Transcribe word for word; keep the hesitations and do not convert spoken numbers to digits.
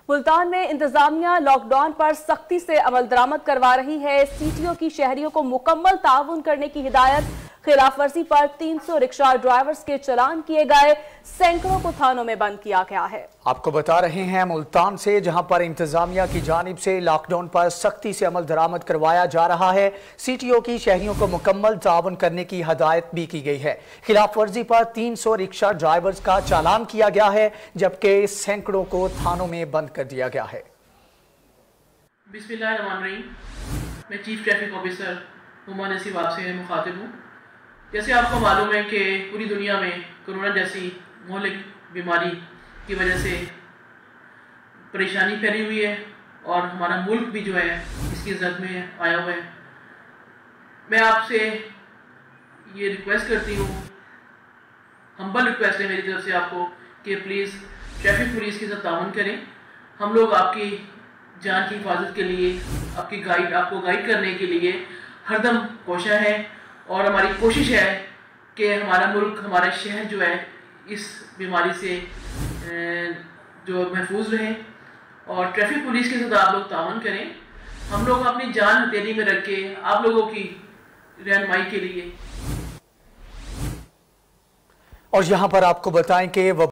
मुल्तान में इंतजामिया लॉकडाउन पर सख्ती से अमल दरामद करवा रही है। सीटीओ की शहरियों को मुकम्मल ताउन करने की हिदायत। खिलाफ वर्जी पर तीन सौ रिक्शा ड्राइवर्स के चालान किए गए, सैकड़ों को थानों में बंद किया गया है। आपको बता रहे हैं मुल्तान से, जहां पर इंतजामिया की जानिब से लॉकडाउन पर सख्ती से अमल दरामद करवाया जा रहा है। सीटीओ की शहरियों को मुकम्मल ताउन करने की हिदायत भी की गई है। खिलाफ वर्जी पर तीन सौ रिक्शा ड्राइवर्स का चालान किया गया है, जबकि सैकड़ों को थानों में बंद कर दिया गया है। बिस्मिल्लाहिर्रहमानिर्रहीम। मैं चीफ ट्रैफिक ऑफिसर हुमा नसीब आपसे मुखातिब हूँ। जैसे आपको मालूम है कि पूरी दुनिया में कोरोना जैसी मोहलिक बीमारी की वजह से परेशानी फैली हुई है और हमारा मुल्क भी जो है इसकी जद में आया हुआ है। मैं आपसे ये रिक्वेस्ट करती हूँ, हम्बल रिक्वेस्ट है मेरी तरफ से आपको, कि प्लीज़ ट्रैफिक पुलिस के साथ ताउन करें। हम लोग आपकी जान की हिफाजत के लिए, आपकी गाइड आपको गाइड करने के लिए हरदम कोशिश है और हमारी कोशिश है कि हमारा मुल्क, हमारा शहर जो है इस बीमारी से जो महफूज रहे। और ट्रैफिक पुलिस के साथ आप लोग ताउन करें। हम लोग अपनी जान हथेली में रख के आप लोगों की रहनुमाई के लिए। और यहाँ पर आपको बताएं कि